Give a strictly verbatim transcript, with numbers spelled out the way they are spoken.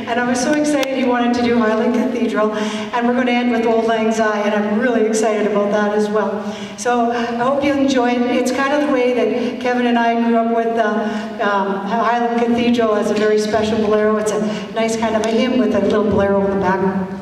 And I was so excited he wanted to do Highland Cathedral, and we're going to end with Auld Lang Syne, and I'm really excited about that as well. So I hope you enjoy it. It's kind of the way that Kevin and I grew up with uh, um, Highland Cathedral as a very special bolero. It's a nice kind of a hymn with a little bolero in the background.